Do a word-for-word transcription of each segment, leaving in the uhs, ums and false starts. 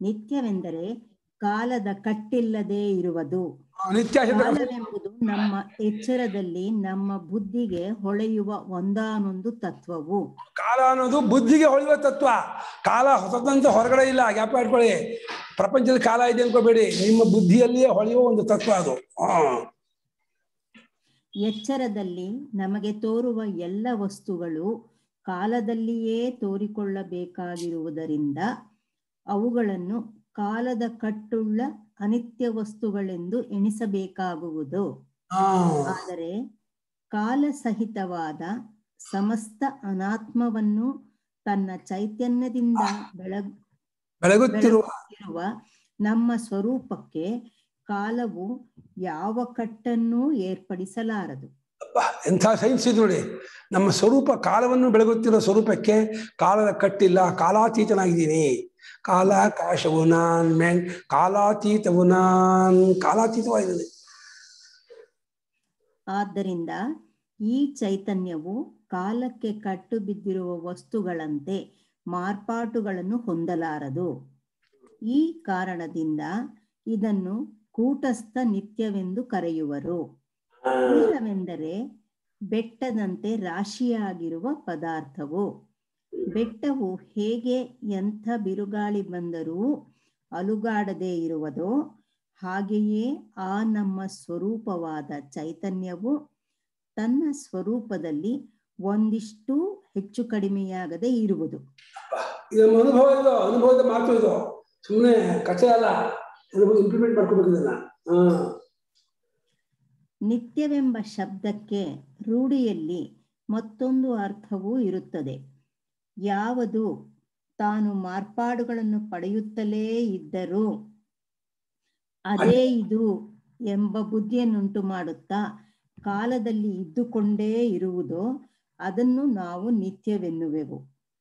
ನಿತ್ಯವೆಂದರೆ ಕಾಲದ ಕಟ್ಟಿಲ್ಲದೆ ಇರುವುದು. ನಿತ್ಯ ಕಾಲವೆಂಬುದು ನಮ್ಮ ಎಚ್ಚರದಲ್ಲಿ ನಮ್ಮ ಬುದ್ಧಿಗೆ ಹೊಳೆಯುವ ಒಂದಾನೊಂದು ತತ್ವವು. ಕಾಲ ಅನ್ನೋದು ಬುದ್ಧಿಗೆ ಹೊಳೆಯುವ ತತ್ವ. ಕಾಲ ಹೊಸದಂತ ಹೊರಗಡೆ ಇಲ್ಲ, ಗ್ಯಾಪ್ ಮಾಡ್ಕೊಳ್ಳಿ. ಪ್ರಪಂಚದ ಕಾಲ ಇದೆ ಅನ್ಕೋಬೇಡಿ, ನಿಮ್ಮ ಬುದ್ಧಿಯಲ್ಲಿಯೇ ಹೊಳೆಯುವ ಒಂದು ತತ್ವ ಅದು. ಹಾ, ಎಚ್ಚರದಲ್ಲಿ ನಮಗೆ ತೋರುವ ಎಲ್ಲ ವಸ್ತುಗಳು ಕಾಲದಲ್ಲಿಯೇ ತೋರಿಕೊಳ್ಳಬೇಕಾಗಿರುವುದರಿಂದ ಅವುಗಳನ್ನು ಕಾಲದ ಕಟ್ಟುಳ್ಳ ಅನಿತ್ಯ ವಸ್ತುಗಳೆಂದು ಎಣಿಸಬೇಕಾಗುವುದು. ಆದರೆ ಕಾಲಸಹಿತವಾದ ಸಮಸ್ತ ಅನಾತ್ಮವನ್ನು ತನ್ನ ಚೈತನ್ಯದಿಂದ ಬೆಳಗ್ ಬೆಳಗುತ್ತಿರುವ ನಮ್ಮ ಸ್ವರೂಪಕ್ಕೆ ಕಾಲವು ಯಾವ ಕಟ್ಟನ್ನು ಏರ್ಪಡಿಸಲಾರದು. ಎಂಥ ಸೈನ್ಸ್ ಇದು ನೋಡಿ. ನಮ್ಮ ಸ್ವರೂಪ ಕಾಲವನ್ನು ಬೆಳಗುತ್ತಿರೋ ಸ್ವರೂಪಕ್ಕೆ ಕಾಲದ ಕಟ್ಟಿಲ್ಲ. ಕಾಲಾತೀತನಾಗಿದ್ದೀನಿ. ಕಾಲಾಕಾಶವು ನಾನ್ ಮೇನ್ ಕಾಲಾತೀತವು ನಾನ್ ಕಾಲಾತೀತವಾಗಿದೆ. ಆದ್ದರಿಂದ ಈ ಚೈತನ್ಯವು ಕಾಲಕ್ಕೆ ಕಟ್ಟು ಬಿದ್ದಿರುವ ವಸ್ತುಗಳಂತೆ ಮಾರ್ಪಾಟುಗಳನ್ನು ಹೊಂದಲಾರದು. ಈ ಕಾರಣದಿಂದ ಇದನ್ನು ಕೂಟಸ್ಥ ನಿತ್ಯವೆಂದು ಕರೆಯುವರು. ಕೂಟವೆಂದರೆ ಬೆಟ್ಟದಂತೆ ರಾಶಿಯಾಗಿರುವ ಪದಾರ್ಥವು. ಬೆಟ್ಟವು ಹೇಗೆ ಎಂಥ ಬಿರುಗಾಳಿ ಬಂದರೂ ಅಲುಗಾಡದೆ ಇರುವುದೋ ಹಾಗೆಯೇ ಆ ನಮ್ಮ ಸ್ವರೂಪವಾದ ಚೈತನ್ಯವು ತನ್ನ ಸ್ವರೂಪದಲ್ಲಿ ಒಂದಿಷ್ಟು ಹೆಚ್ಚು ಕಡಿಮೆಯಾಗದೆ ಇರುವುದು. ಅನುಭವ ಇದು, ಅನುಭವದ ಮಾತು ಇದು, ಸುಮ್ಮನೆ ಕಥೆ ಅಲ್ಲ. ಇಂಪ್ಲಿಮೆಂಟ್ ಮಾಡ್ಕೋಬೇಕಲ್ಲ. ನಿತ್ಯವೆಂಬ ಶಬ್ದಕ್ಕೆ ರೂಢಿಯಲ್ಲಿ ಮತ್ತೊಂದು ಅರ್ಥವೂ ಇರುತ್ತದೆ. ಯಾವುದು ತಾನು ಮಾರ್ಪಾಡುಗಳನ್ನು ಪಡೆಯುತ್ತಲೇ ಇದ್ದರೂ ಅದೇ ಇದು ಎಂಬ ಬುದ್ಧಿಯನ್ನುಂಟು ಮಾಡುತ್ತಾ ಕಾಲದಲ್ಲಿ ಇದ್ದುಕೊಂಡೇ ಇರುವುದೋ ಅದನ್ನು ನಾವು ನಿತ್ಯವೆನ್ನುವೆವು.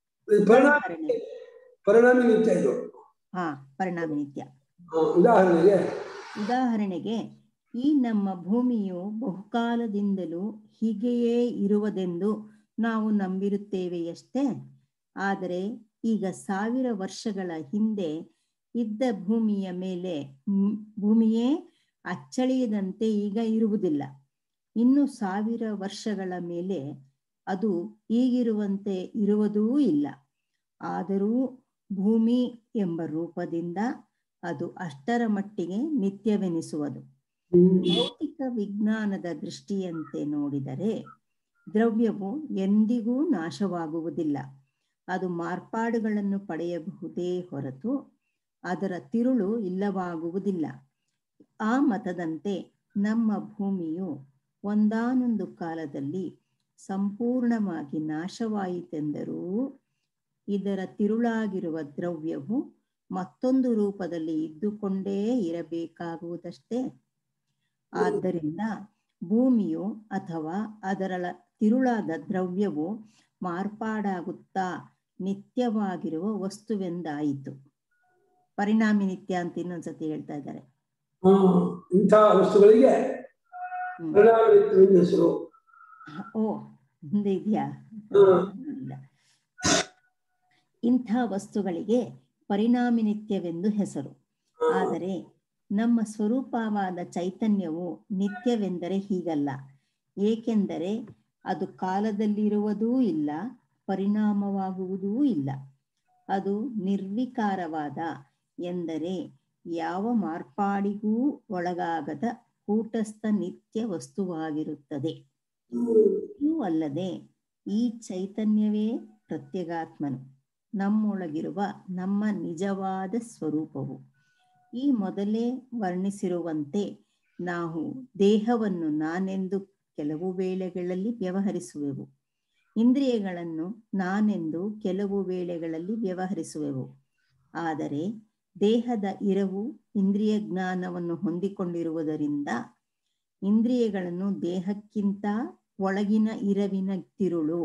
ಪರಿಣಾಮಿ ನಿತ್ಯ ಇದು. ಹಾ, ಪರಿಣಾಮಿ ನಿತ್ಯ. ಉದಾಹರಣೆಗೆ ಉದಾಹರಣೆಗೆ ಈ ನಮ್ಮ ಭೂಮಿಯು ಬಹುಕಾಲದಿಂದಲೂ ಹೀಗೆಯೇ ಇರುವುದೆಂದು ನಾವು ನಂಬಿರುತ್ತೇವೆಯಷ್ಟೇ. ಆದರೆ ಈಗ ಸಾವಿರ ವರ್ಷಗಳ ಹಿಂದೆ ಇದ್ದ ಭೂಮಿಯ ಮೇಲೆ ಭೂಮಿಯೇ ಅಚ್ಚಳಿಯದಂತೆ ಈಗ ಇರುವುದಿಲ್ಲ. ಇನ್ನು ಸಾವಿರ ವರ್ಷಗಳ ಮೇಲೆ ಅದು ಈಗಿರುವಂತೆ ಇರುವುದೂ ಇಲ್ಲ. ಆದರೂ ಭೂಮಿ ಎಂಬ ರೂಪದಿಂದ ಅದು ಅಷ್ಟರ ಮಟ್ಟಿಗೆ ನಿತ್ಯವೆನಿಸುವುದು. ಭೌತಿಕ ವಿಜ್ಞಾನದ ದೃಷ್ಟಿಯಂತೆ ನೋಡಿದರೆ ದ್ರವ್ಯವು ಎಂದಿಗೂ ನಾಶವಾಗುವುದಿಲ್ಲ. ಅದು ಮಾರ್ಪಾಡುಗಳನ್ನು ಪಡೆಯಬಹುದೇ ಹೊರತು ಅದರ ತಿರುಳು ಇಲ್ಲವಾಗುವುದಿಲ್ಲ. ಆ ಮತದಂತೆ ನಮ್ಮ ಭೂಮಿಯು ಒಂದಾನೊಂದು ಕಾಲದಲ್ಲಿ ಸಂಪೂರ್ಣವಾಗಿ ನಾಶವಾಯಿತೆಂದರೂ ಇದರ ತಿರುಳಾಗಿರುವ ದ್ರವ್ಯವು ಮತ್ತೊಂದು ರೂಪದಲ್ಲಿ ಇದ್ದುಕೊಂಡೇ ಇರಬೇಕಾಗುವುದಷ್ಟೇ. ಆದ್ದರಿಂದ ಭೂಮಿಯು ಅಥವಾ ಅದರ ತಿರುಳಾದ ದ್ರವ್ಯವು ಮಾರ್ಪಾಡಾಗುತ್ತಾ ನಿತ್ಯವಾಗಿರುವ ವಸ್ತುವೆಂದಾಯಿತು. ಪರಿಣಾಮಿ ನಿತ್ಯ ಅಂತ ಇನ್ನೊಂದ್ಸತಿ ಹೇಳ್ತಾ ಇದ್ದಾರೆ. ಇಂಥ ವಸ್ತುಗಳಿಗೆ ಹೆಸರು. ಓ, ಮುಂದೆ ಇದೆಯಾ? ಇಂಥ ವಸ್ತುಗಳಿಗೆ ಪರಿಣಾಮಿ ನಿತ್ಯವೆಂದು ಹೆಸರು. ಆದರೆ ನಮ್ಮ ಸ್ವರೂಪವಾದ ಚೈತನ್ಯವು ನಿತ್ಯವೆಂದರೆ ಹೀಗಲ್ಲ. ಏಕೆಂದರೆ ಅದು ಕಾಲದಲ್ಲಿರುವುದೂ ಇಲ್ಲ, ಪರಿಣಾಮವಾಗುವುದೂ ಇಲ್ಲ. ಅದು ನಿರ್ವಿಕಾರವಾದ ಎಂದರೆ ಯಾವ ಮಾರ್ಪಾಡಿಗೂ ಒಳಗಾಗದ ಕೂಟಸ್ಥ ನಿತ್ಯ ವಸ್ತುವಾಗಿರುತ್ತದೆ. ಇದೂ ಅಲ್ಲದೆ ಈ ಚೈತನ್ಯವೇ ಪ್ರತ್ಯಗಾತ್ಮನು, ನಮ್ಮೊಳಗಿರುವ ನಮ್ಮ ನಿಜವಾದ ಸ್ವರೂಪವು. ಈ ಮೊದಲೇ ವರ್ಣಿಸಿರುವಂತೆ ನಾವು ದೇಹವನ್ನು ನಾನೆಂದು ಕೆಲವು ವೇಳೆಗಳಲ್ಲಿ ವ್ಯವಹರಿಸುವೆವು, ಇಂದ್ರಿಯಗಳನ್ನು ನಾನೆಂದು ಕೆಲವು ವೇಳೆಗಳಲ್ಲಿ ವ್ಯವಹರಿಸುವೆವು. ಆದರೆ ದೇಹದ ಇರವು ಇಂದ್ರಿಯ ಜ್ಞಾನವನ್ನು ಹೊಂದಿಕೊಂಡಿರುವುದರಿಂದ ಇಂದ್ರಿಯಗಳನ್ನು ದೇಹಕ್ಕಿಂತ ಒಳಗಿನ ಇರವಿನ ತಿರುಳು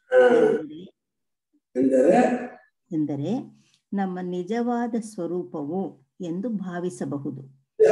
ಎಂದರೆ ನಮ್ಮ ನಿಜವಾದ ಸ್ವರೂಪವು ಎಂದು ಭಾವಿಸಬಹುದು.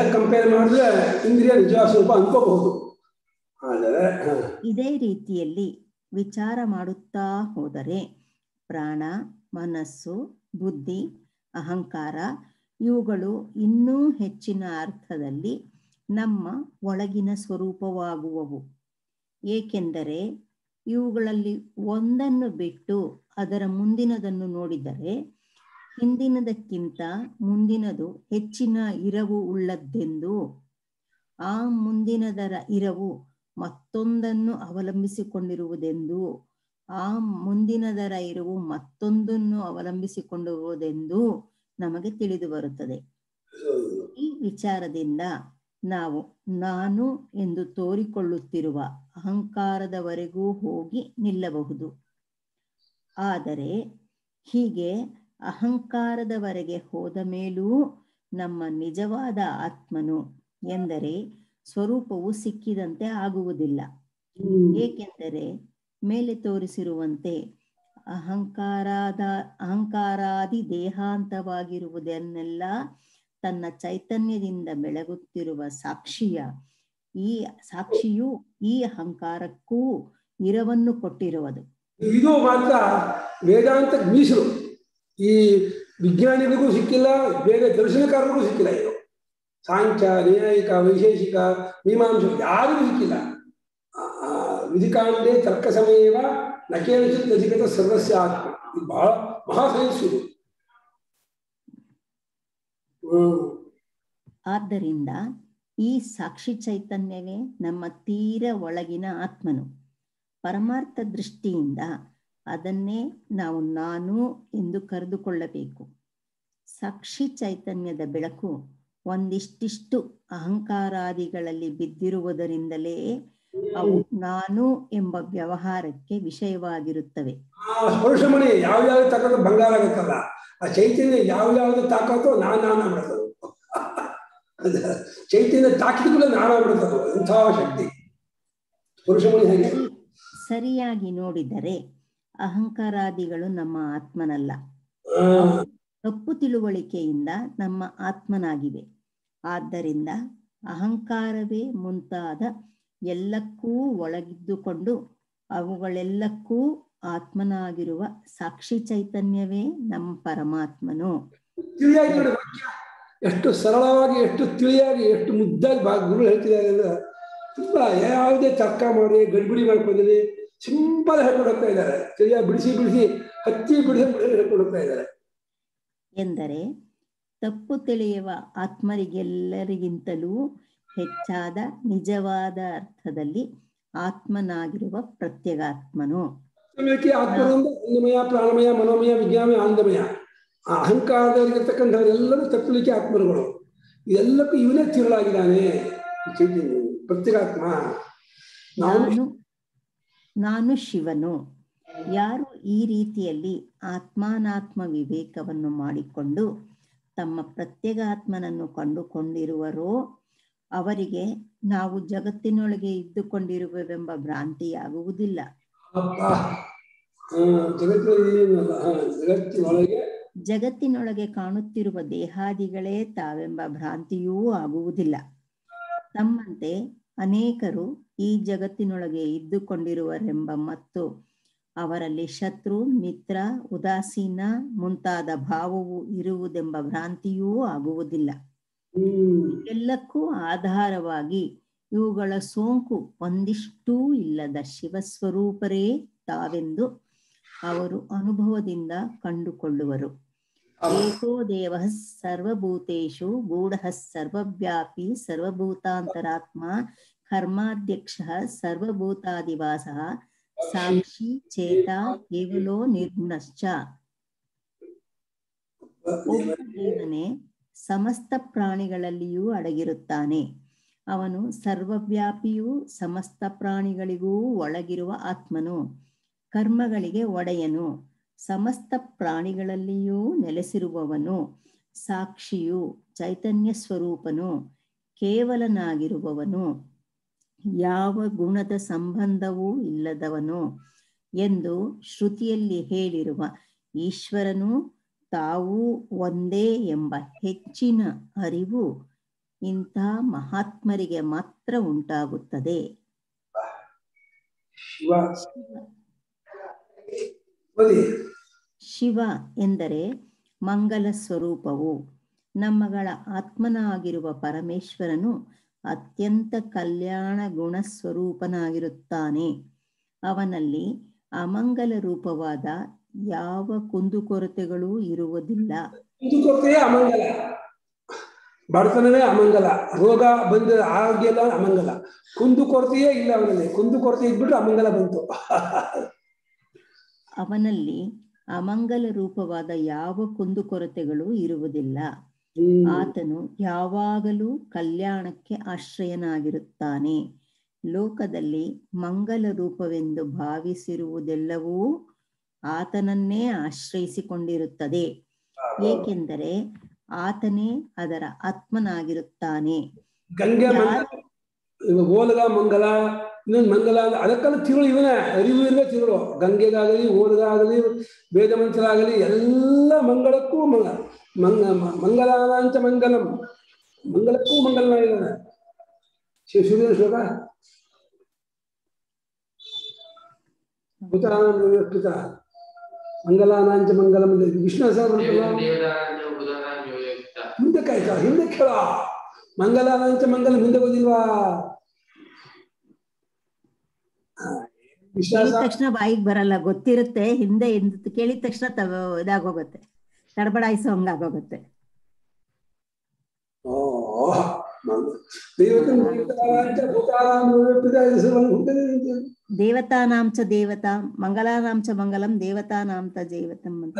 ಇದೇ ರೀತಿಯಲ್ಲಿ ವಿಚಾರ ಮಾಡುತ್ತಾ ಹೋದರೆ ಪ್ರಾಣ, ಮನಸ್ಸು, ಬುದ್ಧಿ, ಅಹಂಕಾರ ಇವುಗಳು ಇನ್ನೂ ಹೆಚ್ಚಿನ ಅರ್ಥದಲ್ಲಿ ನಮ್ಮ ಒಳಗಿನ ಸ್ವರೂಪವಾಗುವವು. ಏಕೆಂದರೆ ಇವುಗಳಲ್ಲಿ ಒಂದನ್ನು ಬಿಟ್ಟು ಅದರ ಮುಂದಿನದನ್ನು ನೋಡಿದರೆ ಹಿಂದಿನದಕ್ಕಿಂತ ಮುಂದಿನದು ಹೆಚ್ಚಿನ ಇರವು ಉಳ್ಳದ್ದೆಂದು, ಆ ಮುಂದಿನದರ ಇರವು ಮತ್ತೊಂದನ್ನು ಅವಲಂಬಿಸಿಕೊಂಡಿರುವುದೆಂದು, ಆ ಮುಂದಿನದರ ಇರವು ಮತ್ತೊಂದನ್ನು ಅವಲಂಬಿಸಿಕೊಂಡಿರುವುದೆಂದು ನಮಗೆ ತಿಳಿದು ಬರುತ್ತದೆ. ಈ ವಿಚಾರದಿಂದ ನಾವು ನಾನು ಎಂದು ತೋರಿಕೊಳ್ಳುತ್ತಿರುವ ಅಹಂಕಾರದವರೆಗೂ ಹೋಗಿ ನಿಲ್ಲಬಹುದು. ಆದರೆ ಹೀಗೆ ಅಹಂಕಾರದವರೆಗೆ ಹೋದ ಮೇಲೂ ನಮ್ಮ ನಿಜವಾದ ಆತ್ಮನು ಎಂದರೆ ಸ್ವರೂಪವು ಸಿಕ್ಕಿದಂತೆ ಆಗುವುದಿಲ್ಲ. ಏಕೆಂದರೆ ಮೇಲೆ ತೋರಿಸಿರುವಂತೆ ಅಹಂಕಾರದ ಅಹಂಕಾರಾದಿ ದೇಹಾಂತವಾಗಿರುವುದನ್ನೆಲ್ಲ ತನ್ನ ಚೈತನ್ಯದಿಂದ ಬೆಳಗುತ್ತಿರುವ ಸಾಕ್ಷಿಯ ಈ ಸಾಕ್ಷಿಯು ಈ ಅಹಂಕಾರಕ್ಕೂ ಇರವನ್ನು ಕೊಟ್ಟಿರುವುದು. ಇದು ಮಾತ್ರ ವೇದಾಂತ ಮೀಸಲು. ಈ ವಿಜ್ಞಾನಿಗಳಿಗೂ ಸಿಕ್ಕಿಲ್ಲ, ಬೇಗ ದರ್ಶನಕಾರರಿಗೂ ಸಿಕ್ಕಿಲ್ಲ. ಇದು ಸಾಂಖ್ಯ, ನ್ಯಾಯಿಕ, ವೈಶೇಷಿಕ, ಮೀಮಾಂಸ ಯಾರಿಗೂ ಸಿಕ್ಕಿಲ್ಲ. ವಿಧಿಕಾಂಡೆ ತರ್ಕ ಸಮಯವ ನಕೇನಚಿತ್ ಅಧಿಕತ ಸರ್ವಸ್ಯ ಆತ್ಮ. ಇದು ಬಹಳ ಮಹಾ ಸೈನ್ಸ್ ಇದು. ಆದ್ದರಿಂದ ಈ ಸಾಕ್ಷಿ ಚೈತನ್ಯವೇ ನಮ್ಮ ತೀರ ಒಳಗಿನ ಆತ್ಮನು. ಪರಮಾರ್ಥ ದೃಷ್ಟಿಯಿಂದ ಅದನ್ನೇ ನಾವು ನಾನು ಎಂದು ಕರೆದುಕೊಳ್ಳಬೇಕು. ಸಾಕ್ಷಿ ಚೈತನ್ಯದ ಬೆಳಕು ಒಂದಿಷ್ಟಿಷ್ಟು ಅಹಂಕಾರಾದಿಗಳಲ್ಲಿ ಬಿದ್ದಿರುವುದರಿಂದಲೇ ಅವು ನಾನು ಎಂಬ ವ್ಯವಹಾರಕ್ಕೆ ವಿಷಯವಾಗಿರುತ್ತವೆ. ಸ್ಪರ್ಶಮಣಿ ಯಾವ್ಯಾವ ತಗೊಂಡು ಬಂಗಾರ ಆಗುತ್ತಲ್ಲ, ಆ ಚೈತನ್ಯ ಯಾವ್ಯಾವ್ದು ತಾಕತ್ತೋ ನಾನಾನ ಬಿಡ್ತದೆ. ಚೈತನ್ಯ ತಾಕಿದ ನಾನ ಬಿಡ್ತದೆ. ಇಂಥ ಶಕ್ತಿ ಸ್ಪರ್ಶಮಣಿ ಹೇಗೆ. ಸರಿಯಾಗಿ ನೋಡಿದರೆ ಅಹಂಕಾರಾದಿಗಳು ನಮ್ಮ ಆತ್ಮನಲ್ಲ, ತಪ್ಪು ತಿಳುವಳಿಕೆಯಿಂದ ನಮ್ಮ ಆತ್ಮನಾಗಿವೆ. ಆದ್ದರಿಂದ ಅಹಂಕಾರವೇ ಮುಂತಾದ ಎಲ್ಲಕ್ಕೂ ಒಳಗಿದ್ದುಕೊಂಡು ಅವುಗಳೆಲ್ಲಕ್ಕೂ ಆತ್ಮನಾಗಿರುವ ಸಾಕ್ಷಿ ಚೈತನ್ಯವೇ ನಮ್ಮ ಪರಮಾತ್ಮನು. ತಿಳಿಯಾಗಿ ನೋಡಿ, ಎಷ್ಟು ಸರಳವಾಗಿ, ಎಷ್ಟು ತಿಳಿಯಾಗಿ, ಎಷ್ಟು ಮುದ್ದಾಗಿ ಬಾ ಗುರು ಹೇಳ್ತಿದ್ದಾರೆ ಅಂದ್ರೆ ತುಂಬಾ ಯಾವುದೇ ತರ್ಕ ಮಾಡಿ ಗಡ್ಬಿಡಿ ಮಾಡ್ಕೊಂಡಿದೆ, ಸಿಂಪಲ್ ಹೇಳ್ಕೊಂಡು ಹೋಗ್ತಾ ಇದ್ದಾರೆ. ತಿಳಿಯಾಗಿ ಬಿಡಿಸಿ ಬಿಡಿಸಿ ಹತ್ತಿ ಬಿಡಿಸಿ ಬಿಡಿಸಿ ಹೇಳ್ಕೊಂಡು ಹೋಗ್ತಾ ಇದ್ದಾರೆ. ಎಂದರೆ ತಪ್ಪು ತಿಳಿಯುವ ಆತ್ಮರಿಗೆಲ್ಲರಿಗಿಂತಲೂ ಹೆಚ್ಚಾದ ನಿಜವಾದ ಅರ್ಥದಲ್ಲಿ ಆತ್ಮನಾಗಿರುವ ಪ್ರತ್ಯೇಗಾತ್ಮನು. ಆತ್ಮನಿಂದ ಅನ್ನಮಯ, ಪ್ರಾಣಮಯ, ಮನೋಮಯ, ವಿಜ್ಞಾನಮಯ, ಆನಂದಮಯ. ಆ ಅಹಂಕಾರದಲ್ಲಿರ್ತಕ್ಕಂಥವರೆಲ್ಲರೂ ತಪ್ಪಲಿಕ್ಕೆ ಆತ್ಮರುಗಳು. ಇದೆಲ್ಲಕ್ಕೂ ಇವನೇ ತಿರುಳಾಗಿದ್ದಾನೆ ಪ್ರತ್ಯೇಗಾತ್ಮ. ನಾನು ನಾನು ಶಿವನು. ಯಾರು ಈ ರೀತಿಯಲ್ಲಿ ಆತ್ಮಾನಾತ್ಮ ವಿವೇಕವನ್ನು ಮಾಡಿಕೊಂಡು ತಮ್ಮ ಪ್ರತ್ಯೇಗಾತ್ಮನನ್ನು ಕಂಡುಕೊಂಡಿರುವರೋ ಅವರಿಗೆ ನಾವು ಜಗತ್ತಿನೊಳಗೆ ಇದ್ದುಕೊಂಡಿರುವೆವೆಂಬ ಭ್ರಾಂತಿಯಾಗುವುದಿಲ್ಲ. ಜಗತ್ತಿನೊಳಗೆ ಕಾಣುತ್ತಿರುವ ದೇಹಾದಿಗಳೇ ತಾವೆಂಬ ಭ್ರಾಂತಿಯೂ ಆಗುವುದಿಲ್ಲ. ತಮ್ಮಂತೆ ಅನೇಕರು ಈ ಜಗತ್ತಿನೊಳಗೆ ಇದ್ದುಕೊಂಡಿರುವರೆಂಬ ಮತ್ತು ಅವರಲ್ಲಿ ಶತ್ರು, ಮಿತ್ರ, ಉದಾಸೀನ ಮುಂತಾದ ಭಾವವು ಇರುವುದೆಂಬ ಭ್ರಾಂತಿಯೂ ಆಗುವುದಿಲ್ಲ. ಎಲ್ಲಕ್ಕೂ ಆಧಾರವಾಗಿ ಇವುಗಳ ಸೋಂಕು ಒಂದಿಷ್ಟೂ ಇಲ್ಲದ ಶಿವಸ್ವರೂಪರೇ ತಾವೆಂದು ಅವರು ಅನುಭವದಿಂದ ಕಂಡುಕೊಳ್ಳುವರು. ಏಕೋ ದೇವಃ ಸರ್ವಭೂತೇಷು ಗೂಢಃ ಸರ್ವವ್ಯಾಪಿ ಸರ್ವಭೂತಾಂತರಾತ್ಮ ಕರ್ಮಾಧ್ಯಕ್ಷಃ ಸರ್ವಭೂತಾದಿವಾಸಃ ಸಾಕ್ಷಿ ಚೇತ ಕೇವಲೋ ನಿರ್ಗುಣಶ್ಚ. ಒಬ್ಬ ದೇವನೇ ಸಮಸ್ತ ಪ್ರಾಣಿಗಳಲ್ಲಿಯೂ ಅಡಗಿರುತ್ತಾನೆ. ಅವನು ಸರ್ವವ್ಯಾಪಿಯೂ ಸಮಸ್ತ ಪ್ರಾಣಿಗಳಿಗೂ ಒಳಗಿರುವ ಆತ್ಮನು. ಕರ್ಮಗಳಿಗೆ ಒಡೆಯನು. ಸಮಸ್ತ ಪ್ರಾಣಿಗಳಲ್ಲಿಯೂ ನೆಲೆಸಿರುವವನು. ಸಾಕ್ಷಿಯು ಚೈತನ್ಯ ಸ್ವರೂಪನು. ಕೇವಲನಾಗಿರುವವನು. ಯಾವ ಗುಣದ ಸಂಬಂಧವೂ ಇಲ್ಲದವನು ಎಂದು ಶ್ರುತಿಯಲ್ಲಿ ಹೇಳಿರುವ ಈಶ್ವರನು ತಾವೂ ಒಂದೇ ಎಂಬ ಹೆಚ್ಚಿನ ಅರಿವು ಇಂಥ ಮಹಾತ್ಮರಿಗೆ ಮಾತ್ರ ಉಂಟಾಗುತ್ತದೆ. ಶಿವ ಎಂದರೆ ಮಂಗಲ ಸ್ವರೂಪವು. ನಮ್ಮಗಳ ಆತ್ಮನಾಗಿರುವ ಪರಮೇಶ್ವರನು ಅತ್ಯಂತ ಕಲ್ಯಾಣ ಗುಣ ಸ್ವರೂಪನಾಗಿರುತ್ತಾನೆ. ಅವನಲ್ಲಿ ಅಮಂಗಲ ರೂಪವಾದ ಯಾವ ಕುಂದುಕೊರತೆಗಳೂ ಇರುವುದಿಲ್ಲ. ಕುಂದುಕೊರತೆಯೇ ಅಮಂಗಲ, ಬಡತನವೇ ಅಮಂಗಲ, ರೋಗ ಬಂದ ಆರೋಗ್ಯ ಎಲ್ಲ ಅಮಂಗಲ, ಕುಂದುಕೊರತೆಯೇ ಇಲ್ಲ ಅವನಲ್ಲಿ. ಕುಂದುಕೊರತೆ ಇದ್ಬಿಟ್ರೆ ಅಮಂಗಲ ಬಂತು. ಅವನಲ್ಲಿ ಅಮಂಗಲ ರೂಪವಾದ ಯಾವ ಕುಂದುಕೊರತೆಗಳೂ ಇರುವುದಿಲ್ಲ. ಆತನು ಯಾವಾಗಲೂ ಕಲ್ಯಾಣಕ್ಕೆ ಆಶ್ರಯನಾಗಿರುತ್ತಾನೆ. ಲೋಕದಲ್ಲಿ ಮಂಗಲ ರೂಪವೆಂದು ಭಾವಿಸಿರುವುದೆಲ್ಲವೂ ಆತನನ್ನೇ ಆಶ್ರಯಿಸಿಕೊಂಡಿರುತ್ತದೆ, ಏಕೆಂದರೆ ಆತನೇ ಅದರ ಆತ್ಮನಾಗಿರುತ್ತಾನೆ. ಗಂಗೆ ಓಲಗ ಮಂಗಲ, ಇನ್ನೊಂದು ಮಂಗಲ, ಅದಕ್ಕೆಲ್ಲ ತಿರುಳು ಇವನೇ, ಅರಿವು ಇರುವ ತಿರುಳು. ಗಂಗೆಗಾಗಲಿ, ಓಲಗಾಗಲಿ, ವೇದ ಮಂತ್ರರಾಗಲಿ ಎಲ್ಲ ಮಂಗಳಕ್ಕೂ ಮಂಗ ಮಂಗ ಮಂಗಲಾನಾಂಚ ಮಂಗಲಂ, ಮಂಗಲಕ್ಕೂ ಮಂಗಲನಾಗಿದ್ದಾನೆ. ಶಿವ ಶಿವ ಶ್ಲೋಕ ಭೂತಾನಾಂಚ ಮಂಗಲಾನಾಂಚ ಮಂಗಲಂ. ವಿಷ್ಣು ಸಹಸ್ರ ಮುಂದೆ ಕಾಯ್ತಾ, ಹಿಂದೆ ಕೇಳ. ಮಂಗಲಾನಾಂಚ ಮಂಗಲ ಮುಂದೆ ಓದಿಲ್ವಾ? ಕೇಳಿದ ತಕ್ಷಣ ಬಾಯಿಗೆ ಬರಲ್ಲ, ಗೊತ್ತಿರುತ್ತೆ. ಹಿಂದೆ ಕೇಳಿದ ತಕ್ಷಣ ಇದಾಗೋಗುತ್ತೆ, ತಡಬಡಾಯಿಸೋ ಹಂಗಾಗೋಗುತ್ತೆ. ದೇವತಾನಾಂಚ ದೇವತಾ ಮಂಗಲಾನಾಂಚ ಮಂಗಲಂ ದೇವತಾನಾಂತ ಜೈವತಂ ಅಂತ.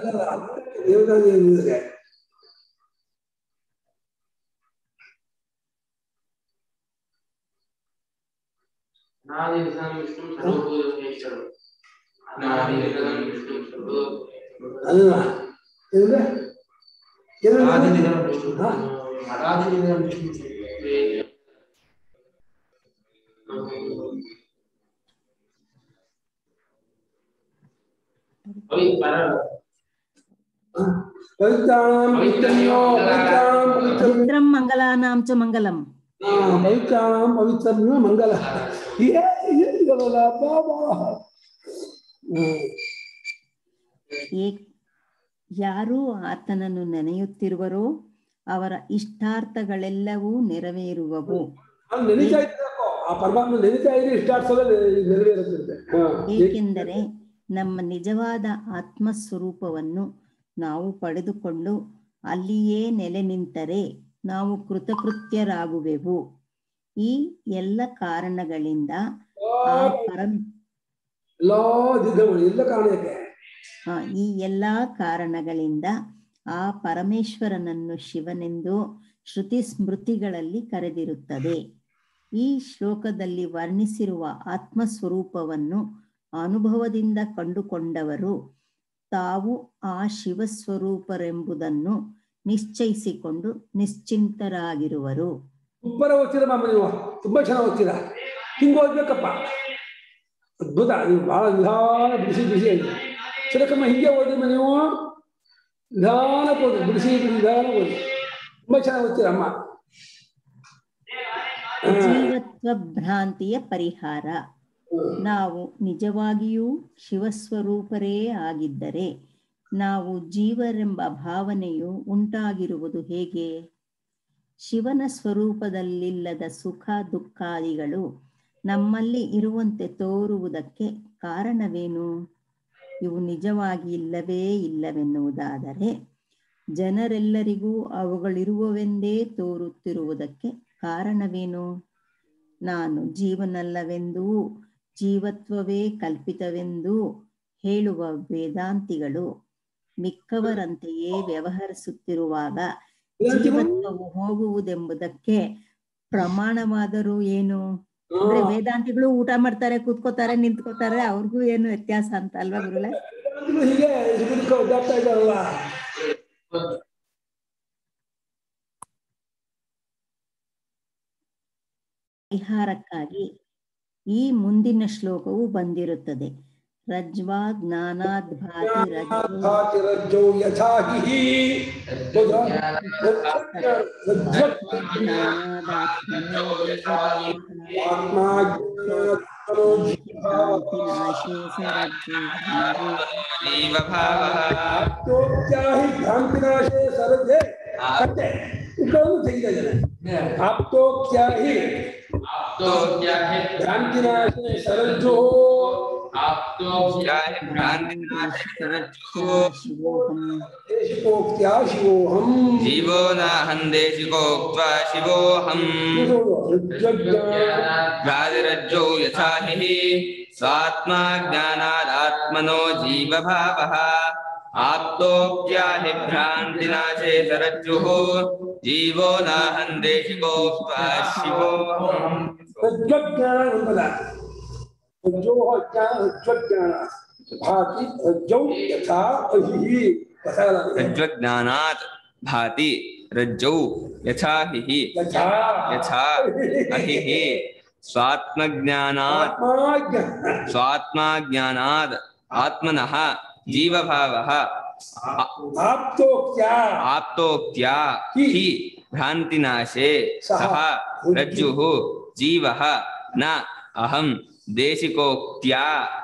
ಪವಿತ್ರಂ ಮಂಗಲಾನಾಂಚ ಮಂಗಲಂ. ಪವಿತ್ರಾಣಾಂ ಪವಿತ್ರಂ ಮಂಗಲ. ಯಾರು ಆತನನ್ನು ನೆನೆಯುತ್ತಿರುವರೋ ಅವರ ಇಷ್ಟಾರ್ಥಗಳೆಲ್ಲವೂ ನೆರವೇರುವವು. ಏಕೆಂದರೆ ನಮ್ಮ ನಿಜವಾದ ಆತ್ಮಸ್ವರೂಪವನ್ನು ನಾವು ಪಡೆದುಕೊಂಡು ಅಲ್ಲಿಯೇ ನೆಲೆ ನಿಂತರೆ ನಾವು ಕೃತಕೃತ್ಯರಾಗುವೆವು. ಈ ಎಲ್ಲ ಕಾರಣಗಳಿಂದ ಆ ಪರಂ ಈ ಎಲ್ಲಾ ಕಾರಣಗಳಿಂದ ಆ ಪರಮೇಶ್ವರನನ್ನು ಶಿವನೆಂದು ಶ್ರುತಿ ಸ್ಮೃತಿಗಳಲ್ಲಿ ಕರೆದಿರುತ್ತದೆ. ಈ ಶ್ಲೋಕದಲ್ಲಿ ವರ್ಣಿಸಿರುವ ಆತ್ಮಸ್ವರೂಪವನ್ನು ಅನುಭವದಿಂದ ಕಂಡುಕೊಂಡವರು ತಾವು ಆ ಶಿವಸ್ವರೂಪರೆಂಬುದನ್ನು ನಿಶ್ಚಯಿಸಿಕೊಂಡು ನಿಶ್ಚಿಂತರಾಗಿರುವರು. ಸೂಪರ್ ಓದ್ತೀರ ಮಾಮ, ನೀವು ತುಂಬಾ ಚೆನ್ನಾಗಿ ಓದ್ತೀರಾ. ಹಿಂಗೆ ಓದ್ಬೇಕಪ್ಪ, ಅದ್ಭುತ. ನೀವು ಬಹಳ ನಿಧಾನ ಬಿಡಿಸಿ ಬಿಡಿಸಿ ಆಯ್ತು. ಚಿಲಕಮ್ಮ ಹಿಂಗೆ ಓದಿಮ್ಮ, ನೀವು ನಿಧಾನ ಓದಿ, ಬಿಡಿಸಿ ಬಿಡಿಸಿ ನಿಧಾನ ಓದಿ. ತುಂಬಾ ಚೆನ್ನಾಗಿ ಓದ್ತೀರ ಅಮ್ಮ. ಜೀವತ್ವ ಭ್ರಾಂತಿಯ ಪರಿಹಾರ. ನಾವು ನಿಜವಾಗಿಯೂ ಶಿವಸ್ವರೂಪರೇ ಆಗಿದ್ದರೆ ನಾವು ಜೀವರೆಂಬ ಭಾವನೆಯು ಉಂಟಾಗಿರುವುದು ಹೇಗೆ? ಶಿವನ ಸ್ವರೂಪದಲ್ಲಿಲ್ಲದ ಸುಖ ದುಃಖಾದಿಗಳು ನಮ್ಮಲ್ಲಿ ಇರುವಂತೆ ತೋರುವುದಕ್ಕೆ ಕಾರಣವೇನು? ಇವು ನಿಜವಾಗಿ ಇಲ್ಲವೇ ಇಲ್ಲವೆನ್ನುವುದಾದರೆ ಜನರೆಲ್ಲರಿಗೂ ಅವುಗಳಿರುವವೆಂದೇ ತೋರುತ್ತಿರುವುದಕ್ಕೆ ಕಾರಣವೇನು? ನಾನು ಜೀವನಲ್ಲವೆಂದೂ ಜೀವತ್ವವೇ ಕಲ್ಪಿತವೆಂದು ಹೇಳುವ ವೇದಾಂತಿಗಳು ಮಿಕ್ಕವರಂತೆಯೇ ವ್ಯವಹರಿಸುತ್ತಿರುವಾಗ ಜೀವತ್ವವು ಹೋಗುವುದೆಂಬುದಕ್ಕೆ ಪ್ರಮಾಣವಾದರೂ ಏನು? ಅಂದ್ರೆ ವೇದಾಂತಿಗಳು ಊಟ ಮಾಡ್ತಾರೆ, ಕೂತ್ಕೋತಾರೆ, ನಿಂತ್ಕೋತಾರೆ, ಅವ್ರಿಗೂ ಏನು ವ್ಯತ್ಯಾಸ ಅಂತ ಅಲ್ವಾ ಗುರುಗಳೇ? ಪರಿಹಾರಕ್ಕಾಗಿ ಈ ಮುಂದಿನ ಶ್ಲೋಕವು ಬಂದಿರುತ್ತದೆ. ರಜ್ವಾ ಜ್ಞಾನಾದ್ ಭಾತಿ ರಜ್ಜೋ ಯಥಾಹಿ ಭ್ರಾಂತಿನಾಶೇ ಸರಜೆ ಕತ್ತೆ ಇವುಗಳನ್ನು ತೆಗಿತಾ ಇದ್ದಾನೆ. ಆಪ್ತೋ ಕ್ಯಾ ಹಿ ಆಪ್ತೋ ಕ್ಯಾ ಹಿ ಭ್ರಾಂತಿನಾಶೇ ಸರಜ್ಜೋ ಆಪ್ತೋ ಕ್ಯಾ ಹಿ ಭ್ರಾಂತಿನಾಶೇ ಸರಜ್ಜೋ ಶಿವೋಹಂ ದೇಶಿಕೋಕ್ತ್ಯಾ ಶಿವೋಹಂ ಜೀವೋ ನಾಹಂ ದೇಶಿಕೋಕ್ತ್ವಾ ಶಿವೋಹಂ ವ್ಯಾಧಿರಜ್ಜೋ ಯಥಾ ಹಿ ಸ್ವಾತ್ಮಾ ಜ್ಞಾನಾದಾತ್ಮನೋ ಜೀವಭಾವಃ ಆಪ್ತೋ ಕ್ಯಾ ಹಿ ಭ್ರಾಂತಿನಾಶೇ ಸರಜ್ಜುಃ ಜೀವೋ ನಾಹಂ ದೇಶಿಕೋಕ್ತ್ವಾ ಶಿವೋಹಂ ರಜ್ಜ್ಞಾನ ಎಂಬುದ ರಜ್ಜೋಹ ಜ್ಞಾನ ರಜ್ಜ್ಞಾನ ಭಾತಿ ರಜ್ಜೌ ಯಥಾ ಅಹಿಹಿ ರಜ್ಜ್ಞಾನಾತ್ ಭಾತಿ ರಜ್ಜೌ ಯಥಾ ಹಿಹಿ ಯಥಾ ಯಥಾ ಅಹಿಹಿ ಸ್ವಾತ್ಮಜ್ಞಾನಾತ್ ಸ್ವಾತ್ಮಜ್ಞಾನಾದ್ ಆತ್ಮನಃ ಜೀವಭಾವಃ ಆಪ್ತೋಕ್ತ್ಯಾ ಆಪ್ತೋಕ್ತ್ಯಾ ಹಿ ಭ್ರಾಂತಿನಾಶೇ ಸಹ ರಜ್ಜುಃ ಜೀವಃ ನ ಅಹಂ ದೇಶಿಕೋಕ್ತ್ಯಾ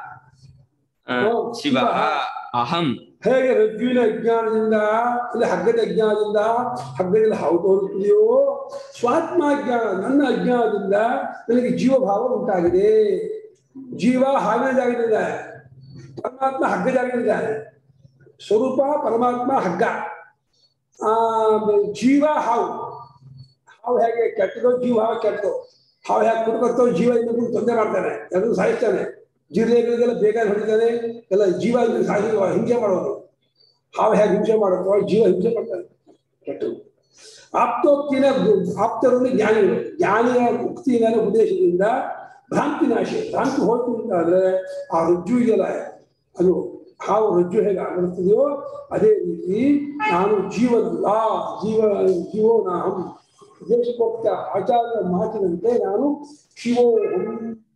ಶಿವಃ ಅಹಂ. ಹೇಗೆ ರಜ್ಜುವಿನ ಅಜ್ಞಾನದಿಂದ ಅಲ್ಲಿ ಹಗ್ಗದ ಅಜ್ಞಾನದಿಂದ ಹಗ್ಗದಲ್ಲಿ ಹಾವು ತೋರುತ್ತದೆಯೋ ಸ್ವಾತ್ಮಾಜ್ಞಾನ ನನ್ನ ಅಜ್ಞಾನದಿಂದ ನನಗೆ ಜೀವಭಾವ ಉಂಟಾಗಿದೆ. ಜೀವ ಹಾವಿನ ಜಾಗದಲ್ಲಿದ್ದಾನೆ, ಪರಮಾತ್ಮ ಹಗ್ಗ ಜಾಗದಲ್ಲಿದ್ದಾನೆ. ಸ್ವರೂಪ ಪರಮಾತ್ಮ ಹಗ್ಗ, ಆ ಜೀವ ಹಾವು. ಹಾವು ಹೇಗೆ ಕೆಟ್ಟದೋ ಜೀವ ಹಾವು ಕೆಟ್ಟದೋ. ಹಾವು ಹೇಗೆ ಕುಡ್ಕೊತ್ತೋ ಜೀವ ಇನ್ನೊಬ್ಬರು ತೊಂದರೆ ಮಾಡ್ತಾನೆ, ಎಲ್ಲರೂ ಸಾಯಿಸ್ತಾನೆ. ಜಿರಳೆಗಳಿಗೆಲ್ಲ ಬೇಗ ಹೊಡಿತಾನೆ, ಎಲ್ಲ ಜೀವ ಸಾಯಿ ಹಿಂಸೆ ಮಾಡೋದು. ಹಾವು ಹೇಗೆ ಹಿಂಸೆ ಮಾಡುತ್ತೋ ಜೀವ ಹಿಂಸೆ ಮಾಡ್ತಾನೆ ಕೆಟ್ಟದು. ಆಪ್ತೋಕ್ತಿನ ಆಪ್ತರಲ್ಲಿ ಜ್ಞಾನಿಗಳು, ಜ್ಞಾನಿಯ ಮುಕ್ತಿಯ ಉದ್ದೇಶದಿಂದ ಭ್ರಾಂತಿ ನಾಶ, ಭ್ರಾಂತಿ ಹೋಯ್ತು ಅಂತಾದ್ರೆ ಆ ರಜ್ಜು ಇದೆಯಲ್ಲ, ಅದು ಹಾವು ರಜ್ಜು ಹೇಗೆ ಆಗಿರುತ್ತದೆಯೋ ಅದೇ ರೀತಿ ನಾನು ಜೀವಲ್ಲ, ಜೀವ ಜೀವೋ ನಾಹಂ ದೇಶಕೋಕ್ತ ಆಚಾರ್ಯ ಮಾತಿನಂತೆ ನಾನು ಶಿವೋಹಂ.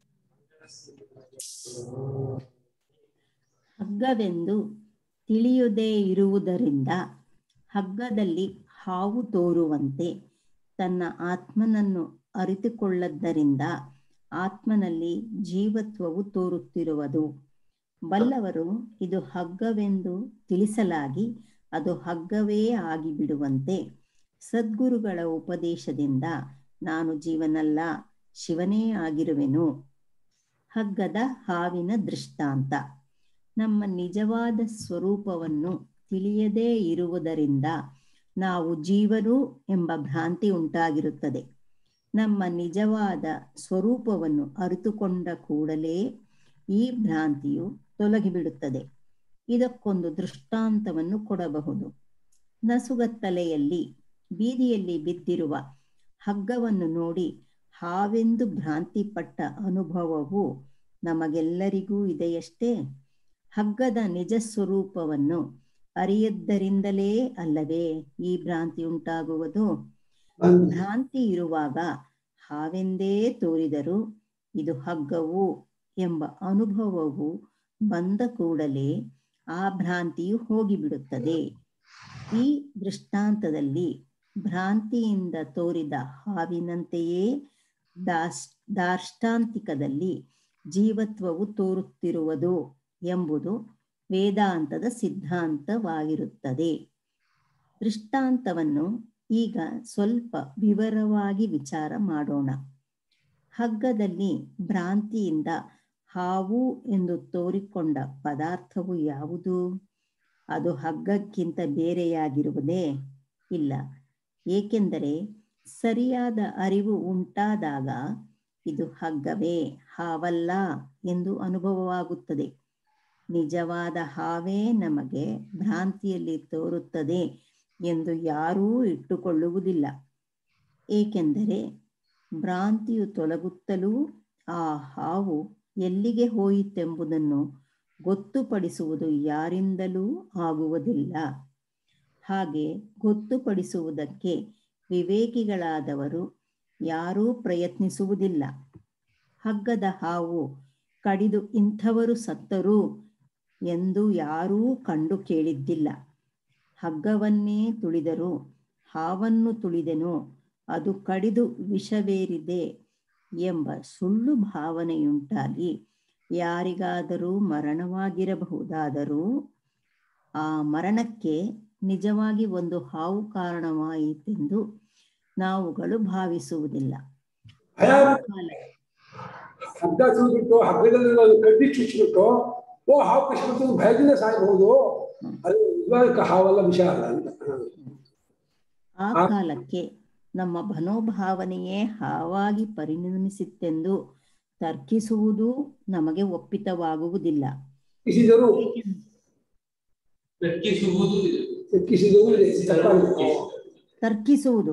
ಹಗ್ಗವೆಂದು ತಿಳಿಯುವುದೇ ಇರುವುದರಿಂದ ಹಗ್ಗದಲ್ಲಿ ಹಾವು ತೋರುವಂತೆ ತನ್ನ ಆತ್ಮನನ್ನು ಅರಿತುಕೊಳ್ಳದ್ದರಿಂದ ಆತ್ಮನಲ್ಲಿ ಜೀವತ್ವವು ತೋರುತ್ತಿರುವುದು. ಬಲ್ಲವರು ಇದು ಹಗ್ಗವೆಂದು ತಿಳಿಸಲಾಗಿ ಅದು ಹಗ್ಗವೇ ಆಗಿಬಿಡುವಂತೆ ಸದ್ಗುರುಗಳ ಉಪದೇಶದಿಂದ ನಾನು ಜೀವನಲ್ಲ ಶಿವನೇ ಆಗಿರುವೆನು. ಹಗ್ಗದ ಹಾವಿನ ದೃಷ್ಟಾಂತ. ನಮ್ಮ ನಿಜವಾದ ಸ್ವರೂಪವನ್ನು ತಿಳಿಯದೇ ಇರುವುದರಿಂದ ನಾವು ಜೀವರು ಎಂಬ ಭ್ರಾಂತಿ ಉಂಟಾಗಿರುತ್ತದೆ. ನಮ್ಮ ನಿಜವಾದ ಸ್ವರೂಪವನ್ನು ಅರಿತುಕೊಂಡ ಕೂಡಲೇ ಈ ಭ್ರಾಂತಿಯು ತೊಲಗಿಬಿಡುತ್ತದೆ. ಇದಕ್ಕೊಂದು ದೃಷ್ಟಾಂತವನ್ನು ಕೊಡಬಹುದು. ನಸುಗತ್ತಲೆಯಲ್ಲಿ ಬೀದಿಯಲ್ಲಿ ಬಿದ್ದಿರುವ ಹಗ್ಗವನ್ನು ನೋಡಿ ಹಾವೆಂದು ಭ್ರಾಂತಿ ಪಟ್ಟ ಅನುಭವವು ನಮಗೆಲ್ಲರಿಗೂ ಇದೆಯಷ್ಟೇ. ಹಗ್ಗದ ನಿಜ ಸ್ವರೂಪವನ್ನು ಅರಿಯದ್ದರಿಂದಲೇ ಅಲ್ಲವೇ ಈ ಭ್ರಾಂತಿ ಉಂಟಾಗುವುದು. ಭ್ರಾಂತಿ ಇರುವಾಗ ಹಾವೆಂದೇ ತೋರಿದರೂ ಇದು ಹಗ್ಗವು ಎಂಬ ಅನುಭವವು ಬಂದ ಕೂಡಲೇ ಆ ಭ್ರಾಂತಿಯು ಹೋಗಿಬಿಡುತ್ತದೆ. ಈ ದೃಷ್ಟಾಂತದಲ್ಲಿ ಭ್ರಾಂತಿಯಿಂದ ತೋರಿದ ಹಾವಿನಂತೆಯೇ ದಾಸ್ ದಾರ್ಷ್ಟಾಂತಿಕದಲ್ಲಿ ಜೀವತ್ವವು ತೋರುತ್ತಿರುವುದು ಎಂಬುದು ವೇದಾಂತದ ಸಿದ್ಧಾಂತವಾಗಿರುತ್ತದೆ. ದೃಷ್ಟಾಂತವನ್ನು ಈಗ ಸ್ವಲ್ಪ ವಿವರವಾಗಿ ವಿಚಾರ ಮಾಡೋಣ. ಹಗ್ಗದಲ್ಲಿ ಭ್ರಾಂತಿಯಿಂದ ಹಾವು ಎಂದು ತೋರಿಕೊಂಡ ಪದಾರ್ಥವು ಯಾವುದು? ಅದು ಹಗ್ಗಕ್ಕಿಂತ ಬೇರೆಯಾಗಿರುವುದೇ? ಇಲ್ಲ. ಏಕೆಂದರೆ ಸರಿಯಾದ ಅರಿವು ಉಂಟಾದಾಗ ಇದು ಹಗ್ಗವೇ ಹಾವಲ್ಲ ಎಂದು ಅನುಭವವಾಗುತ್ತದೆ. ನಿಜವಾದ ಹಾವೇ ನಮಗೆ ಭ್ರಾಂತಿಯಲ್ಲಿ ತೋರುತ್ತದೆ ಎಂದು ಯಾರೂ ಇಟ್ಟುಕೊಳ್ಳುವುದಿಲ್ಲ. ಏಕೆಂದರೆ ಭ್ರಾಂತಿಯು ತೊಲಗುತ್ತಲೂ ಆ ಹಾವು ಎಲ್ಲಿಗೆ ಹೋಯಿತೆಂಬುದನ್ನು ಗೊತ್ತುಪಡಿಸುವುದು ಯಾರಿಂದಲೂ ಆಗುವುದಿಲ್ಲ. ಹಾಗೆ ಗೊತ್ತುಪಡಿಸುವುದಕ್ಕೆ ವಿವೇಕಿಗಳಾದವರು ಯಾರೂ ಪ್ರಯತ್ನಿಸುವುದಿಲ್ಲ. ಹಗ್ಗದ ಹಾವು ಕಡಿದು ಇಂಥವರು ಸತ್ತರೂ ಎಂದು ಯಾರೂ ಕಂಡು ಕೇಳಿದ್ದಿಲ್ಲ. ಹಗ್ಗವನ್ನೇ ತುಳಿದರೂ ಹಾವನ್ನು ತುಳಿದೆನೋ ಅದು ಕಡಿದು ವಿಷವೇರಿದೆ ಎಂಬ ಸುಳ್ಳು ಭಾವನೆಯುಂಟಾಗಿ ಯಾರಿಗಾದರೂ ಮರಣವಾಗಿರಬಹುದಾದರೂ ಆ ಮರಣಕ್ಕೆ ನಿಜವಾಗಿ ಒಂದು ಹಾವು ಕಾರಣವಾಯಿತೆಂದು ನಾವುಗಳು ಭಾವಿಸುವುದಿಲ್ಲ. ಹಗ್ಗ ಸುರಿಬಿಟ್ಟು ಹಗ್ಗದಲ್ಲಿ ಕಡ್ಡಿ ಚುಚ್ಚಿಬಿಟ್ಟು ಓ ಹಾವು ಕಚ್ಚಿಬಿಟ್ಟು ಭಯದಿಂದ ಸಾಯಬಹುದು. ಅದು ನಿಜವಾಗಿ ಹಾವಲ್ಲ, ವಿಷ ಅಲ್ಲ ಅಂತ. ಆ ಕಾಲಕ್ಕೆ ನಮ್ಮ ಮನೋಭಾವನೆಯೇ ಹಾವಾಗಿ ಪರಿಣಮಿಸಿತೆಂದು ತರ್ಕಿಸುವುದು ನಮಗೆ ಒಪ್ಪಿತವಾಗುವುದಿಲ್ಲ. ತರ್ಕಿಸುವುದು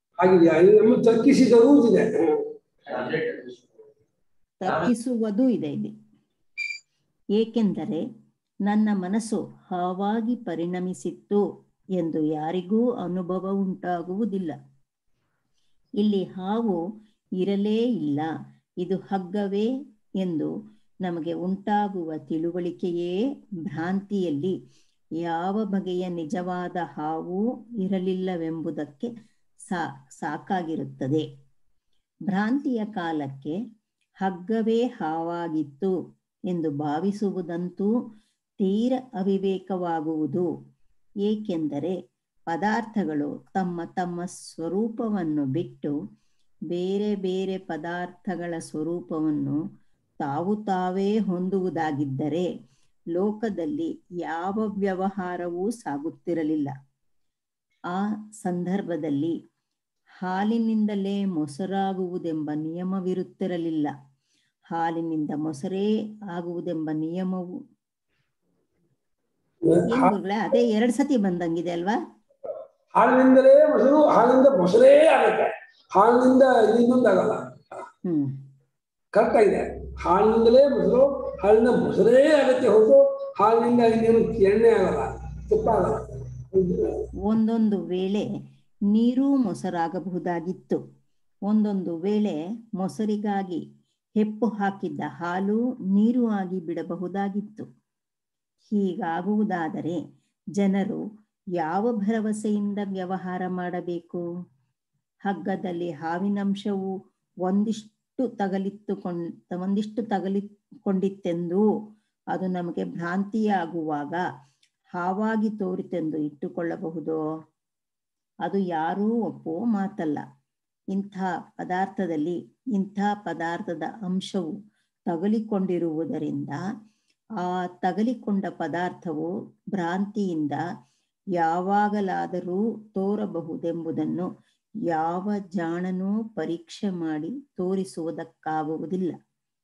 ತರ್ಕಿಸುವುದು ಇದೆ ಇಲ್ಲಿ. ಏಕೆಂದರೆ ನನ್ನ ಮನಸ್ಸು ಹಾವಾಗಿ ಪರಿಣಮಿಸಿತ್ತು ಎಂದು ಯಾರಿಗೂ ಅನುಭವ ಉಂಟಾಗುವುದಿಲ್ಲ. ಇಲ್ಲಿ ಹಾವು ಇರಲೇ ಇಲ್ಲ, ಇದು ಹಗ್ಗವೇ ಎಂದು ನಮಗೆ ಉಂಟಾಗುವ ತಿಳುವಳಿಕೆಯೇ ಭ್ರಾಂತಿಯಲ್ಲಿ ಯಾವ ಬಗೆಯ ನಿಜವಾದ ಹಾವು ಇರಲಿಲ್ಲವೆಂಬುದಕ್ಕೆ ಸಾ ಸಾಕಾಗಿರುತ್ತದೆ. ಭ್ರಾಂತಿಯ ಕಾಲಕ್ಕೆ ಹಗ್ಗವೇ ಹಾವಾಗಿತ್ತು ಎಂದು ಭಾವಿಸುವುದಂತೂ ತೀರ ಅವಿವೇಕವಾಗುವುದು. ಏಕೆಂದರೆ ಪದಾರ್ಥಗಳು ತಮ್ಮ ತಮ್ಮ ಸ್ವರೂಪವನ್ನು ಬಿಟ್ಟು ಬೇರೆ ಬೇರೆ ಪದಾರ್ಥಗಳ ಸ್ವರೂಪವನ್ನು ತಾವು ತಾವೇ ಹೊಂದುವುದಾಗಿದ್ದರೆ ಲೋಕದಲ್ಲಿ ಯಾವ ವ್ಯವಹಾರವೂ ಸಾಗುತ್ತಿರಲಿಲ್ಲ. ಆ ಸಂದರ್ಭದಲ್ಲಿ ಹಾಲಿನಿಂದಲೇ ಮೊಸರಾಗುವುದೆಂಬ ನಿಯಮವಿರುತ್ತಿರಲಿಲ್ಲ. ಹಾಲಿನಿಂದ ಮೊಸರೇ ಆಗುವುದೆಂಬ ನಿಯಮವು ಅದೇ ಎರಡ್ ಸತಿ ಬಂದಂಗಿದೆ ಅಲ್ವಾ? ಹಾಲಿನಿಂದಲೇ ಮೊಸರು, ಹಾಲಿನಿಂದ ಮೊಸರೇ ಆಗುತ್ತೆ, ಹಾಲಿನಿಂದ ಇನ್ನೊಂದಾಗಲ್ಲ. ಹ್ಮ್ ಕರೆಕ್ಟ್ ಆಗಿದೆ. ಹಾಲಿನಿಂದಲೇ ಮೊಸರು, ಹಾಲಿನ ಮೊಸರೇ ಆಗುತ್ತೆ ಹೊರತು ಹಾಲಿನಿಂದ ಇನ್ನೇನು ಎಣ್ಣೆ ಆಗಲ್ಲ, ತುಪ್ಪ ಆಗಲ್ಲ. ಒಂದೊಂದು ವೇಳೆ ನೀರು ಮೊಸರಾಗಬಹುದಾಗಿತ್ತು. ಒಂದೊಂದು ವೇಳೆ ಮೊಸರಿಗಾಗಿ ಹೆಪ್ಪು ಹಾಕಿದ್ದ ಹಾಲು ನೀರು ಆಗಿ ಬಿಡಬಹುದಾಗಿತ್ತು. ಹೀಗಾಗುವುದಾದರೆ ಜನರು ಯಾವ ಭರವಸೆಯಿಂದ ವ್ಯವಹಾರ ಮಾಡಬೇಕು? ಹಗ್ಗದಲ್ಲಿ ಹಾವಿನಂಶವು ಒಂದಿಷ್ಟು ತಗಲಿತ್ತುಕೊಂಡ ಒಂದಿಷ್ಟು ತಗಲಿಕೊಂಡಿತ್ತೆಂದು ಅದು ನಮಗೆ ಭ್ರಾಂತಿಯಾಗುವಾಗ ಹಾವಾಗಿ ತೋರಿತೆಂದು ಇಟ್ಟುಕೊಳ್ಳಬಹುದು. ಅದು ಯಾರೂ ಒಪ್ಪುವ ಮಾತಲ್ಲ. ಇಂಥ ಪದಾರ್ಥದಲ್ಲಿ ಇಂಥ ಪದಾರ್ಥದ ಅಂಶವು ತಗಲಿಕೊಂಡಿರುವುದರಿಂದ ಆ ತಗಲಿಕೊಂಡ ಪದಾರ್ಥವು ಭ್ರಾಂತಿಯಿಂದ ಯಾವಾಗಲಾದರೂ ತೋರಬಹುದೆಂಬುದನ್ನು ಯಾವ ಜಾಣನೂ ಪರೀಕ್ಷೆ ಮಾಡಿ ತೋರಿಸುವುದಕ್ಕಾಗುವುದಿಲ್ಲ.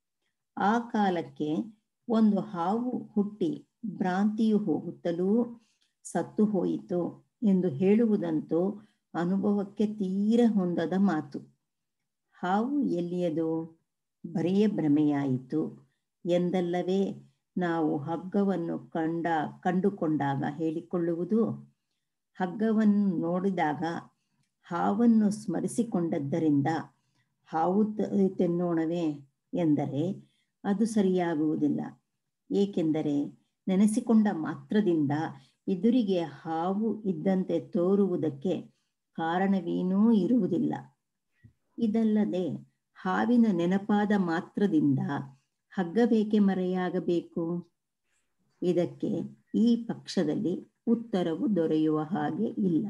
ಆ ಕಾಲಕ್ಕೆ ಒಂದು ಹಾವು ಹುಟ್ಟಿ ಭ್ರಾಂತಿಯು ಹೋಗುತ್ತಲೂ ಸತ್ತು ಹೋಯಿತು ಎಂದು ಹೇಳುವುದಂತೂ ಅನುಭವಕ್ಕೆ ತೀರ ಹೊಂದದ ಮಾತು. ಹಾವು ಎಲ್ಲಿಯದು? ಬರೆಯ ಭ್ರಮೆಯಾಯಿತು ಎಂದಲ್ಲವೇ ನಾವು ಹಗ್ಗವನ್ನು ಕಂಡ ಕಂಡುಕೊಂಡಾಗ ಹೇಳಿಕೊಳ್ಳುವುದು. ಹಗ್ಗವನ್ನು ನೋಡಿದಾಗ ಹಾವನ್ನು ಸ್ಮರಿಸಿಕೊಂಡದ್ದರಿಂದ ಹಾವು ತೆನ್ನೋಣವೇ ಎಂದರೆ ಅದು ಸರಿಯಾಗುವುದಿಲ್ಲ. ಏಕೆಂದರೆ ನೆನೆಸಿಕೊಂಡ ಮಾತ್ರದಿಂದ ಎದುರಿಗೆ ಹಾವು ಇದ್ದಂತೆ ತೋರುವುದಕ್ಕೆ ಕಾರಣವೇನೂ ಇರುವುದಿಲ್ಲ. ಇದಲ್ಲದೆ ಹಾವಿನ ನೆನಪಾದ ಮಾತ್ರದಿಂದ ಹಗ್ಗ ಬೇಕೆ ಮರೆಯಾಗಬೇಕು? ಇದಕ್ಕೆ ಈ ಪಕ್ಷದಲ್ಲಿ ಉತ್ತರವು ದೊರೆಯುವ ಹಾಗೆ ಇಲ್ಲ.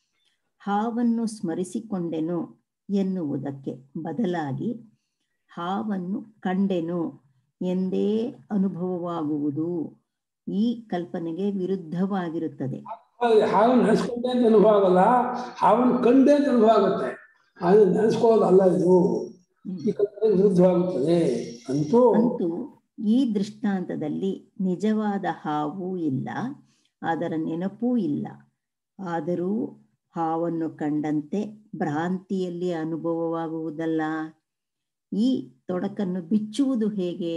ಹಾವನ್ನು ಸ್ಮರಿಸಿಕೊಂಡೆನು ಎನ್ನುವುದಕ್ಕೆ ಬದಲಾಗಿ ಹಾವನ್ನು ಕಂಡೆನು ಎಂದೇ ಅನುಭವವಾಗುವುದು ಈ ಕಲ್ಪನೆಗೆ ವಿರುದ್ಧವಾಗಿರುತ್ತದೆ. ಹಾವನ್ನು ನೆನೆಸ್ಕೊಂಡೆ ಅಂತ ಅನುಭವ ಆಗಲ್ಲ, ಹಾವನ್ನು ಕಂಡೆ ಅಂತ ಅನುಭವ ಆಗುತ್ತೆ. ಅದು ನೆನೆಸ್ಕೊಳ್ಳೋದಲ್ಲ, ಇದು ಈ ಕಲ್ಪನೆಗೆ ವಿರುದ್ಧವಾಗುತ್ತದೆ. ಅಂತೂ ಅಂತೂ ಈ ದೃಷ್ಟಾಂತದಲ್ಲಿ ನಿಜವಾದ ಹಾವು ಇಲ್ಲ, ಅದರ ನೆನಪೂ ಇಲ್ಲ. ಆದರೂ ಹಾವನ್ನು ಕಂಡಂತೆ ಭ್ರಾಂತಿಯಲ್ಲಿ ಅನುಭವವಾಗುವುದಲ್ಲ. ಈ ತೊಡಕನ್ನು ಬಿಚ್ಚುವುದು ಹೇಗೆ?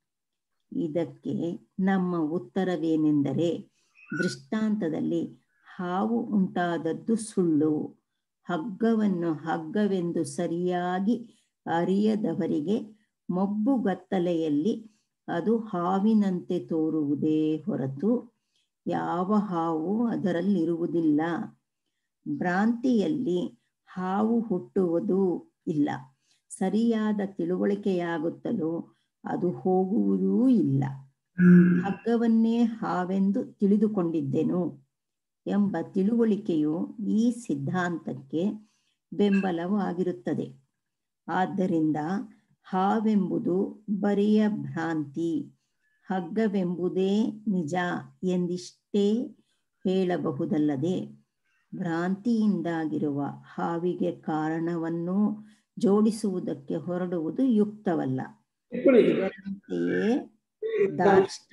ಇದಕ್ಕೆ ನಮ್ಮ ಉತ್ತರವೇನೆಂದರೆ, ದೃಷ್ಟಾಂತದಲ್ಲಿ ಹಾವು ಉಂಟಾದದ್ದು ಸುಳ್ಳು. ಹಗ್ಗವನ್ನು ಹಗ್ಗವೆಂದು ಸರಿಯಾಗಿ ಅರಿಯದವರಿಗೆ ಮಬ್ಬುಗತ್ತಲೆಯಲ್ಲಿ ಅದು ಹಾವಿನಂತೆ ತೋರುವುದೇ ಹೊರತು ಯಾವ ಹಾವು ಅದರಲ್ಲಿರುವುದಿಲ್ಲ. ಭ್ರಾಂತಿಯಲ್ಲಿ ಹಾವು ಹುಟ್ಟುವುದೂ ಇಲ್ಲ, ಸರಿಯಾದ ತಿಳುವಳಿಕೆಯಾಗುತ್ತಲೂ ಅದು ಹೋಗುವುದೂ ಇಲ್ಲ. ಹಗ್ಗವನ್ನೇ ಹಾವೆಂದು ತಿಳಿದುಕೊಂಡಿದ್ದೆನು ಎಂಬ ತಿಳುವಳಿಕೆಯು ಈ ಸಿದ್ಧಾಂತಕ್ಕೆ ಬೆಂಬಲವಾಗಿರುತ್ತದೆ. ಆದ್ದರಿಂದ ಹಾವೆಂಬುದು ಬರಿಯ ಭ್ರಾಂತಿ, ಹಗ್ಗವೆಂಬುದೇ ನಿಜ ಎಂದಿಷ್ಟೇ ಹೇಳಬಹುದಲ್ಲದೆ ಭ್ರಾಂತಿಯಿಂದಾಗಿರುವ ಹಾವಿಗೆ ಕಾರಣವನ್ನು ಜೋಡಿಸುವುದಕ್ಕೆ ಹೊರಡುವುದು ಯುಕ್ತವಲ್ಲ. ಇದರಂತೆಯೇ ದಾರ್ಷ್ಟ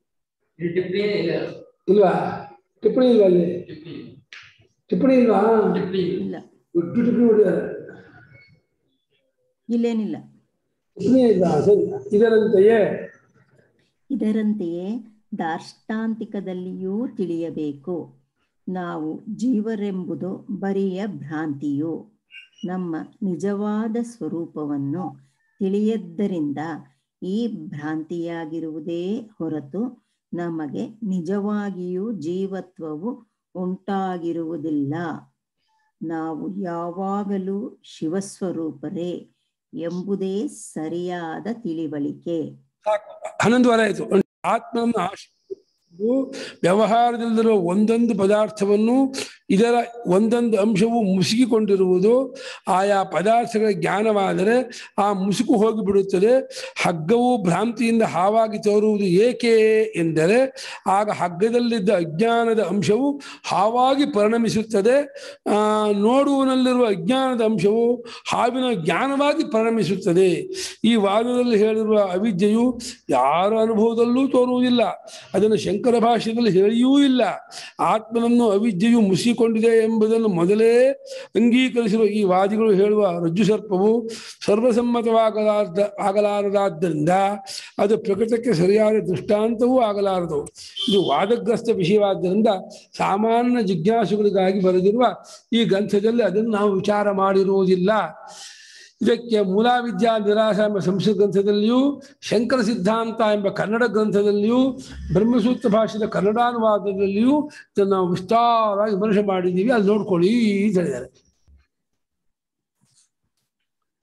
ಇಲ್ವಾ ಟಿಪ್ಪಣಿ ಇಲ್ವಾ ಅಲ್ಲಿ ಟಿಪ್ಪಣಿ ಇಲ್ವಾ ಇಲ್ಲ ದೊಡ್ಡ ಟಿಪ್ಪಣಿ ಹೊಡೆದಾರೆ ಇಲ್ಲೇನಿಲ್ಲ. ಟಿಪ್ಪಣಿ ಇಲ್ಲ ಸರಿ. ಇದರಂತೆಯೇ ಇದರಂತೆಯೇ ದಾರ್ಷ್ಟಾಂತಿಕದಲ್ಲಿಯೂ ತಿಳಿಯಬೇಕು. ನಾವು ಜೀವರೆಂಬುದು ಬರಿಯ ಭ್ರಾಂತಿಯು ನಮ್ಮ ನಿಜವಾದ ಸ್ವರೂಪವನ್ನು ತಿಳಿಯದ್ದರಿಂದ ಈ ಭ್ರಾಂತಿಯಾಗಿರುವುದೇ ಹೊರತು ನಮಗೆ ನಿಜವಾಗಿಯೂ ಜೀವತ್ವವು ಉಂಟಾಗಿರುವುದಿಲ್ಲ. ನಾವು ಯಾವಾಗಲೂ ಶಿವಸ್ವರೂಪರೇ ಎಂಬುದೇ ಸರಿಯಾದ ತಿಳಿವಳಿಕೆ. ಹನ್ನೊಂದು ವಾರ ಆಯಿತು. ಆತ್ಮನನ್ನು ಆಶ್ರಯಿಸುವುದು ವ್ಯವಹಾರದಲ್ಲಿರುವ ಒಂದೊಂದು ಪದಾರ್ಥವನ್ನು ಇದರ ಒಂದೊಂದು ಅಂಶವು ಮುಸುಕಿಕೊಂಡಿರುವುದು. ಆಯಾ ಪದಾರ್ಥಗಳ ಜ್ಞಾನವಾದರೆ ಆ ಮುಸುಕು ಹೋಗಿಬಿಡುತ್ತದೆ. ಹಗ್ಗವು ಭ್ರಾಂತಿಯಿಂದ ಹಾವಾಗಿ ತೋರುವುದು ಏಕೆ ಎಂದರೆ ಆಗ ಹಗ್ಗದಲ್ಲಿದ್ದ ಅಜ್ಞಾನದ ಅಂಶವು ಹಾವಾಗಿ ಪರಿಣಮಿಸುತ್ತದೆ. ಆ ನೋಡುವನಲ್ಲಿರುವ ಅಜ್ಞಾನದ ಅಂಶವು ಹಾವಿನ ಜ್ಞಾನವಾಗಿ ಪರಿಣಮಿಸುತ್ತದೆ. ಈ ವಾದದಲ್ಲಿ ಹೇಳಿರುವ ಅವಿದ್ಯೆಯು ಯಾರ ಅನುಭವದಲ್ಲೂ ತೋರುವುದಿಲ್ಲ. ಅದನ್ನು ಶಂಕರ ಭಾಷ್ಯದಲ್ಲಿ ಹೇಳಿಯೂ ಇಲ್ಲ. ಆತ್ಮನನ್ನು ಅವಿದ್ಯೆಯು ಮುಸಿಕೊಂಡಿದೆ ಎಂಬುದನ್ನು ಮೊದಲೇ ಅಂಗೀಕರಿಸಿರುವ ಈ ವಾದಿಗಳು ಹೇಳುವ ರಜ್ಜು ಸರ್ಪವು ಸರ್ವಸಮ್ಮತವಾಗಲಾರದ ಆಗಲಾರದಾದ್ದರಿಂದ ಅದು ಪ್ರಕೃತಕ್ಕೆ ಸರಿಯಾದ ದೃಷ್ಟಾಂತವೂ ಆಗಲಾರದು. ಇದು ವಾದಗ್ರಸ್ತ ವಿಷಯವಾದ್ದರಿಂದ ಸಾಮಾನ್ಯ ಜಿಜ್ಞಾಸುಗಳಿಗಾಗಿ ಬರೆದಿರುವ ಈ ಗ್ರಂಥದಲ್ಲಿ ಅದನ್ನು ನಾವು ವಿಚಾರ ಮಾಡಿರುವುದಿಲ್ಲ. ಇದಕ್ಕೆ ಮೂಲಾವಿದ್ಯಾ ನಿರಾಸ ಎಂಬ ಸಂಸ್ಕೃತ ಗ್ರಂಥದಲ್ಲಿಯೂ ಶಂಕರ ಸಿದ್ಧಾಂತ ಎಂಬ ಕನ್ನಡ ಗ್ರಂಥದಲ್ಲಿಯೂ ಬ್ರಹ್ಮಸೂತ್ರ ಭಾಷೆಯ ಕನ್ನಡಾನುವಾದದಲ್ಲಿಯೂ ಇದನ್ನು ನಾವು ವಿಸ್ತಾರವಾಗಿ ವಿಮರ್ಶೆ ಮಾಡಿದ್ದೀವಿ. ಅಲ್ಲಿ ನೋಡ್ಕೊಳ್ಳಿ ಅಂತ ಹೇಳಿದ್ದಾರೆ.